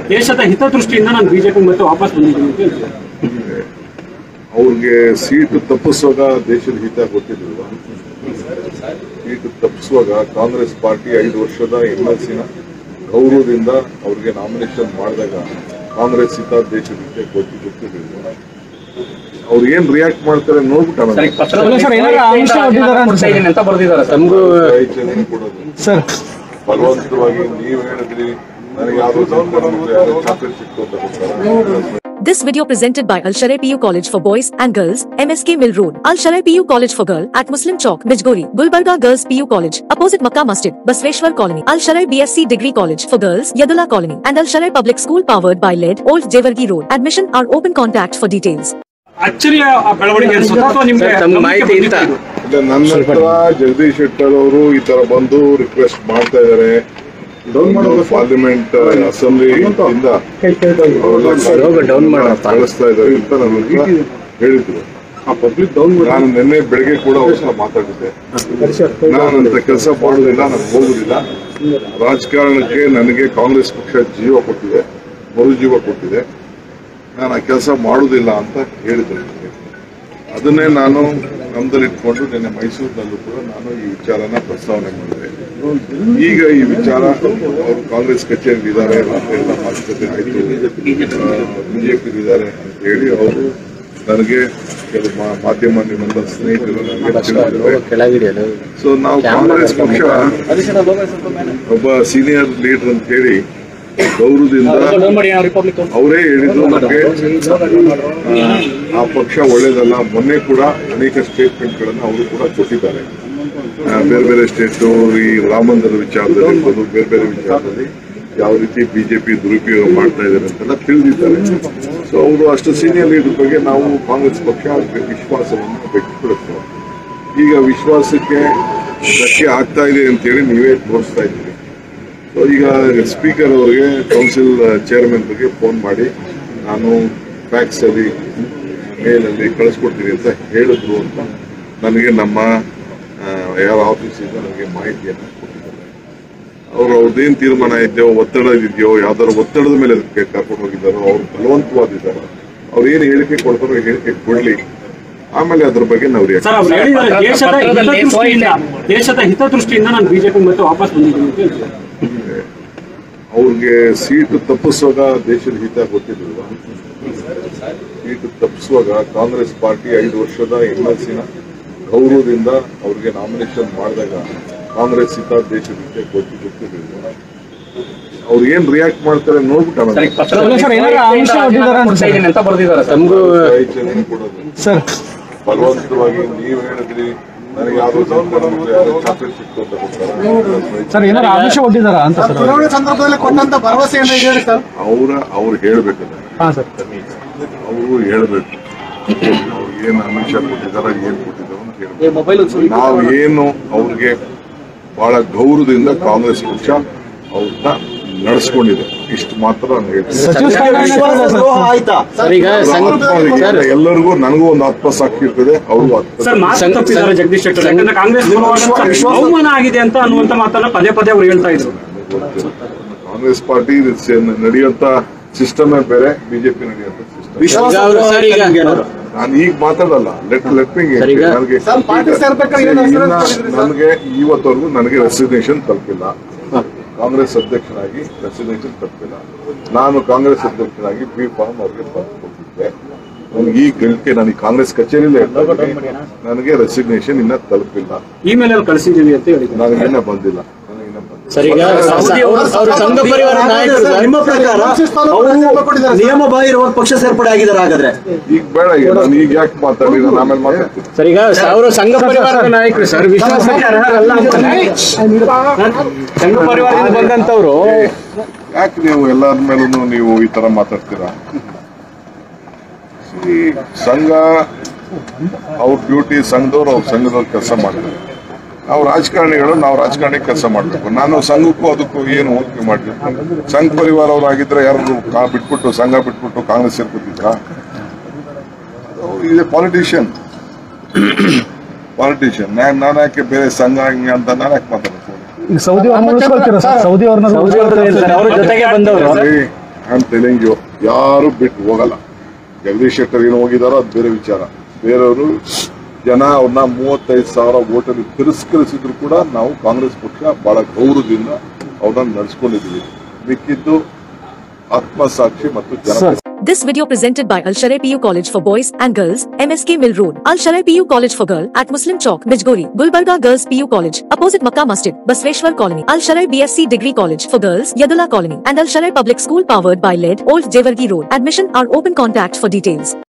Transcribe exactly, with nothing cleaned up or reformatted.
ದೇಶದ ಹಿತದೃಷ್ಟಿಯಿಂದ ನಾನು ಬಿಜೆಪಿ ಮತ್ತೆ ವಾಪಸ್ ಬಂದಿದ್ದೀನಿ ಅಂತ ಹೇಳ್ತಾರೆ. ಅವ್ರಿಗೆ ಸೀಟು ತಪ್ಪಿಸುವಾಗ ದೇಶದ ಹಿತ ಗೊತ್ತಿರಲಿಲ್ಲ. ಸೀಟು ತಪ್ಪಿಸುವಾಗ ಕಾಂಗ್ರೆಸ್ ಪಾರ್ಟಿ ಐದು ವರ್ಷದ ಎಂ ಎಲ್ ಸಿನ ಗೌರವದಿಂದ ಅವ್ರಿಗೆ ನಾಮಿನೇಷನ್ ಮಾಡಿದಾಗ ಕಾಂಗ್ರೆಸ್ ಹಿತ ದೇಶದ ಹಿತ ಗೊತ್ತಿ ಗೊತ್ತಿರಲಿಲ್ಲ. ಅವ್ರು ಏನ್ ರಿಯಾಕ್ಟ್ ಮಾಡ್ತಾರೆ ನೋಡ್ಬಿಟ್ಟು ಬಲವಂತವಾಗಿ ನೀವು ಹೇಳಿದ್ರಿ ನನಗೆ ಯಾವ್ದು ಚಾಕ್ಲೇಟ್ ಸಿಕ್ತು ಅಂತ ಗೊತ್ತಾರ. This video presented by Al Sharai P U College for Boys and Girls, M S K Mill Road, Al Sharai P U College for Girl at Muslim Chowk, Bijgori, Gulbarga Girls P U College, opposite Makkah Masjid, Basveshwar Colony, Al Sharai B S c Degree College for Girls, Yadula Colony, and Al Sharai Public School powered by L E D, Old Jewargi Road. Admission are open. Contact for details. ಅಚ್ಚರಿಯ ಬೆಳವಣಿಗೆ ಅನ್ಸುತ್ತೆ ಅಥವಾ ನಿಮ್ಗೆ ಮಾಹಿತಿ ಇಲ್ಲ? ನನ್ನ ಹತ್ರ ಜಗದೀಶ್ ಶೆಟ್ಟರ್ ಅವರು ಈ ತರ ಬಂದು ರಿಕ್ವೆಸ್ಟ್ ಮಾಡ್ತಾ ಇದಾರೆ. ಪಾರ್ಲಿಮೆಂಟ್ ಅಸೆಂಬ್ಲಿ ಇಂದ ಕಳಿಸ್ತಾ ಇದ್ದಾರೆ ಅಂತ ನನಗೆ ಹೇಳಿದ್ರು. ನಾನು ನಿನ್ನೆ ಬೆಳಗ್ಗೆ ಕೂಡ ಅವ್ರ ಮಾತಾಡಿದ್ದೆ. ನಾನಂತ ಕೆಲಸ ಮಾಡೋದಿಲ್ಲ, ನಾನು ಹೋಗುದಿಲ್ಲ. ರಾಜಕಾರಣಕ್ಕೆ ನನಗೆ ಕಾಂಗ್ರೆಸ್ ಪಕ್ಷ ಜೀವ ಕೊಟ್ಟಿದೆ, ಮರುಜೀವ ಕೊಟ್ಟಿದೆ. ನಾನು ಆ ಕೆಲಸ ಮಾಡುವುದಿಲ್ಲ ಅಂತ ಹೇಳಿದ್ದೆ. ಅದನ್ನೇ ನಾನು ನಮ್ದಲ್ಲಿಟ್ಕೊಂಡು ನಿನ್ನೆ ಮೈಸೂರಿನಲ್ಲೂ ಕೂಡ ನಾನು ಈ ವಿಚಾರನ ಪ್ರಸ್ತಾವನೆ ಮಾಡಿದೆ. ಈಗ ಈ ವಿಚಾರ ಅವರು ಕಾಂಗ್ರೆಸ್ ಕಚೇರಿ ಇದ್ದಾರೆ, ಎಲ್ಲ ಮಾತುಕತೆ ಆಯಿತು, ಬಿಜೆಪಿ ಇದ್ದಾರೆ ಅಂತ ಹೇಳಿ ಅವರು ನನಗೆ ಕೆಲವು ಮಾಧ್ಯಮ ನಿಮ್ಮೆಲ್ಲ ಸ್ನೇಹಿತರು ನನಗೆ. ಸೊ ನಾವು ಕಾಂಗ್ರೆಸ್ ಪಕ್ಷ ಒಬ್ಬ ಸೀನಿಯರ್ ಲೀಡರ್ ಅಂತ ಹೇಳಿ ಗೌರವದಿಂದ ಅವರೇ ಹೇಳಿದ್ರು ನಮಗೆ ಆ ಪಕ್ಷ ಒಳ್ಳೇದಲ್ಲ. ಮೊನ್ನೆ ಕೂಡ ಅನೇಕ ಸ್ಟೇಟ್ಮೆಂಟ್ಗಳನ್ನು ಅವರು ಕೂಡ ಕೊಟ್ಟಿದ್ದಾರೆ. ಬೇರೆ ಬೇರೆ ಸ್ಟೇಟ್ ಈ ರಾಮ ಮಂದಿರ ವಿಚಾರದಲ್ಲಿ ಇರ್ಬೋದು, ಬೇರೆ ಬೇರೆ ವಿಚಾರದಲ್ಲಿ ಯಾವ ರೀತಿ ಬಿಜೆಪಿ ದುರುಪಯೋಗ ಮಾಡ್ತಾ ಇದ್ದಾರೆ ಅಂತೆಲ್ಲ ತಿಳಿದಿದ್ದಾರೆ. ಸೊ ಅವರು ಅಷ್ಟು ಸೀನಿಯರ್ ಲೀಡರ್ ಬಗ್ಗೆ ನಾವು ಕಾಂಗ್ರೆಸ್ ಪಕ್ಷ ವಿಶ್ವಾಸವನ್ನು ವ್ಯಕ್ತಪಡಿಸ್ತೇವೆ. ಈಗ ವಿಶ್ವಾಸಕ್ಕೆ ಧಕ್ಕೆ ಆಗ್ತಾ ಇದೆ ಅಂತೇಳಿ ನೀವೇ ತೋರಿಸ್ತಾ ಇದ್ದೀರಿ. ಸೊ ಈಗ ಸ್ಪೀಕರ್ ಅವರಿಗೆ ಕೌನ್ಸಿಲ್ ಚೇರ್ಮನ್ ಬಗ್ಗೆ ಫೋನ್ ಮಾಡಿ ನಾನು ಫ್ಯಾಕ್ಸ್ ಅಲ್ಲಿ ಮೇಲಲ್ಲಿ ಕಳಿಸ್ಕೊಡ್ತೀನಿ ಅಂತ ಹೇಳಿದ್ರು ಅಂತ ನನಗೆ ನಮ್ಮ ಯಾವ ಆಫೀಸಿಂದ ನನಗೆ ಮಾಹಿತಿಯನ್ನು ಕೊಟ್ಟಿದ್ದಾರೆ. ಅವರು ಅವ್ರದ್ದೇನು ತೀರ್ಮಾನ ಇದೆಯೋ, ಒತ್ತಡ ಇದೆಯೋ, ಯಾವ್ದಾದ್ರು ಒತ್ತಡದ ಮೇಲೆ ಅದಕ್ಕೆ ಕರ್ಕೊಂಡು ಹೋಗಿದ್ದಾರೋ, ಅವ್ರು ಬಲವಂತವಾದಿದ್ದಾರೆ. ಅವ್ರು ಏನು ಹೇಳಿಕೆ ಕೊಡ್ತಾರೋ ಹೇಳಿಕೆ ಕೊಡ್ಲಿ, ಆಮೇಲೆ ಅದ್ರ ಬಗ್ಗೆ ನಾವು ದೇಶದ ಹಿತದೃಷ್ಟಿಯಿಂದ ನಾನು ಬಿಜೆಪಿ ಮತ್ತೆ ವಾಪಸ್ ಬಂದಿದ್ದೀನಿ ಅಂತ ಹೇಳ್ತಾರೆ. ಅವ್ರಿಗೆ ಸೀಟು ತಪ್ಪಿಸುವಾಗ ದೇಶದ ಹಿತ ಗೊತ್ತಿರಲಿಲ್ಲ. ಸೀಟು ತಪ್ಪಿಸುವಾಗ ಕಾಂಗ್ರೆಸ್ ಪಾರ್ಟಿ ಐದು ವರ್ಷದ ಎಂ ಎಲ್ ಸಿನ ಗೌರವದಿಂದ ಅವ್ರಿಗೆ ನಾಮಿನೇಷನ್ ಮಾಡಿದಾಗ ಕಾಂಗ್ರೆಸ್ ಹಿತ ದೇಶದ ಹಿತ ಗೊತ್ತಿ ಗೊತ್ತಿರಲಿಲ್ಲ. ಅವ್ರು ಏನ್ ರಿಯಾಕ್ಟ್ ಮಾಡ್ತಾರೆ ನೋಡ್ಬಿಟ್ಟು ಬಲವಂತವಾಗಿ ನೀವು ಹೇಳಿದ್ರಿ ನನಗೆ ಯಾವ್ದು ಚಾಕ್ಲೇಟ್ ಸಿಕ್ತು ಅಂತ ಗೊತ್ತಾರ. ಅವ್ರ ಅವ್ರು ಹೇಳ್ಬೇಕಲ್ಲ, ಅವರು ಹೇಳ್ಬೇಕು ಏನ್ ಅಮಿಷ ಕೊಟ್ಟಿದಾರ, ಏನ್ ಕೊಟ್ಟಿದಾರ ಅಂತ ಹೇಳ್ಬೇಕು. ನಾವು ಏನು ಅವ್ರಿಗೆ ಬಹಳ ಗೌರವದಿಂದ ಕಾಂಗ್ರೆಸ್ ಪಕ್ಷ ಅವ್ರನ್ನ ನಡೆಸ್ಕೊಂಡಿದೆ, ಇಷ್ಟು ಮಾತ್ರ ಎಲ್ಲರಿಗೂ ನನಗೂ ಒಂದು ಆತ್ಮಸಾಕ್ಷಿ ಇರ್ತದೆ, ಅವ್ರಿಗೂ ಜಗದೀಶ್ ಶೆಟ್ಟರ್ ಕಾಂಗ್ರೆಸ್ ಅವಮಾನ ಆಗಿದೆ ಅಂತ ಅನ್ನುವಂತ ಮಾತನ್ನ ಪದೇ ಪದೇ ಅವ್ರು ಹೇಳ್ತಾ ಇದ್ರು. ಕಾಂಗ್ರೆಸ್ ಪಾರ್ಟಿ ನಡೆಯುವಂತ ಸಿಸ್ಟಮೇ ಬೇರೆ, ಬಿಜೆಪಿ ನಡೆಯುವಂತ ಸಿಸ್ಟಮ್. ನಾನು ಈಗ ಮಾತಾಡಲ್ಲ, ಲೆಟ್ ಲೆಟ್ ಮಿ ನನಗೆ ಇವತ್ತವರೆಗೂ ನನಗೆ ರೆಸಿಗ್ನೇಷನ್ ತಲುಪಿಲ್ಲ. ಕಾಂಗ್ರೆಸ್ ಅಧ್ಯಕ್ಷನಾಗಿ ರೆಸಿಗ್ನೇಷನ್ ತಲುಪಿಲ್ಲ. ನಾನು ಕಾಂಗ್ರೆಸ್ ಅಧ್ಯಕ್ಷನಾಗಿ ಬಿ ಫಾರ್ಮ್ ಅವ್ರಿಗೆ ಕೊಟ್ಟಿದ್ದೆ. ನನಗೆ ಈ ಗಳಿಕೆ ನಾನು ಕಾಂಗ್ರೆಸ್ ಕಚೇರಿಯಲ್ಲೇ ನನಗೆ ರೆಸಿಗ್ನೇಷನ್ ಇನ್ನ ತಲುಪಿಲ್ಲ. ಇಮೇಲ್ ಕಳಿಸಿದ್ದೀವಿ ಅಂತ ಹೇಳಿ ನನಗೆ ಇನ್ನ ಬಂದಿಲ್ಲ. ನಿಯಮ ಬಾಹಿರವಾಗಿ ಪಕ್ಷ ಸೇರ್ಪಡೆ ಆಗಿದ್ದಾರೆ. ಹಾಗಾದ್ರೆ ಈಗ ಬೇಡ, ಈಗ ನಾನು ಈಗ ಯಾಕೆ ಮಾತಾಡಿ ನಾನು ಆಮೇಲೆ ಮಾತಾಡ್ತೀನಿ. ಸರ್, ಈಗ ಅವರು ಸಂಘ ಪರಿವಾರದ ನಾಯಕರು ಸರ್, ವಿಶ್ವಾಸಕ್ಕೆ ಅರ್ಹರಲ್ಲ ಅಂತ ಸಂಘ ಪರಿವಾರದಿಂದ ಬಂದಂತವ್ರು ಯಾಕೆ ನೀವು ಎಲ್ಲರ ಮೇಲೂ ನೀವು ಈ ತರ ಮಾತಾಡ್ತೀರಾ? ಸಂಘ ಅವ್ರ ಡ್ಯೂಟಿ, ಸಂಘದವ್ರು ಅವ್ರ ಸಂಘದವ್ರು ಕೆಲಸ ಮಾಡ್ತಾರೆ. ನಾವು ರಾಜಕಾರಣಿಗಳು, ನಾವು ರಾಜಕಾರಣಿ ಕೆಲಸ ಮಾಡಬೇಕು. ನಾನು ಸಂಘಕ್ಕೂ ಅದಕ್ಕೂ ಏನು ಹೋಲಿಕೆ ಮಾಡಿರ್ತೀನಿ. ಸಂಘ ಪರಿವಾರ ಅವರಾಗಿದ್ರೆ ಯಾರು ಬಿಟ್ಬಿಟ್ಟು ಸಂಘ ಬಿಟ್ಬಿಟ್ಟು ಕಾಂಗ್ರೆಸ್ ಸೇರ್ಕೊತಿದ್ರ? ಇದೆ ಪಾಲಿಟಿಷಿಯನ್ ಪಾಲಿಟಿಷಿಯನ್ ನಾನು ಯಾಕೆ ಬೇರೆ ಸಂಘ ಹಿಂಗೆ ಅಂತ ನಾನು ಯಾಕೆ ಮಾತಾಡ್ತೀನಿ? ಐ ಆಮ್ ಟೆಲಿಂಗ್ ಯು, ಯಾರು ಬಿಟ್ಟು ಹೋಗಲ್ಲ. ಜಗದೀಶ್ ಶೆಟ್ಟರ್ ಏನು ಹೋಗಿದಾರೋ ಅದು ಬೇರೆ ವಿಚಾರ. ಬೇರೆಯವರು ಜನ ಅವ್ರನ್ನ ಮೂವತ್ತೈದು ಸಾವಿರ ಓಟಲ್ಲಿ ತಿರಸ್ಕರಿಸಿದ್ರು ಕೂಡ ನಾವು ಕಾಂಗ್ರೆಸ್ ಪಕ್ಷ ಬಹಳ ಗೌರವದಿಂದ ಅವ್ರನ್ನ ನಡೆಸ್ಕೊಂಡಿದ್ದೀವಿ. ಮಿಕ್ಕಿದ್ದು ಆತ್ಮಸಾಕ್ಷಿ ಮತ್ತು ಜನ. This video presented by Al Sharai P U College for Boys and Girls, M S K Mill Road, Al Sharai P U College for Girl at Muslim Chowk, Mijgori, Gulbarga Girls P U College, opposite Makkah Masjid, Basveshwar Colony, Al Sharai B S c Degree College for Girls, Yadula Colony, and Al Sharai Public School powered by L E D, Old Jewargi Road. Admission are open. Contact for details.